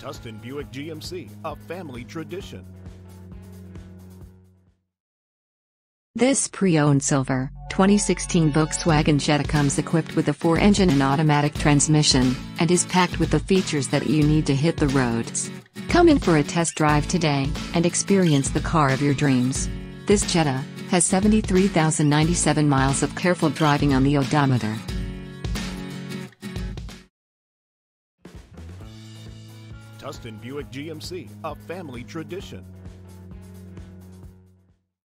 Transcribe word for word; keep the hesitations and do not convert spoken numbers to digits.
Tustin Buick G M C, a family tradition. This pre-owned silver, twenty sixteen Volkswagen Jetta comes equipped with a four engine and automatic transmission, and is packed with the features that you need to hit the roads. Come in for a test drive today, and experience the car of your dreams. This Jetta has seventy-three thousand ninety-seven miles of careful driving on the odometer. Tustin Buick G M C, a family tradition.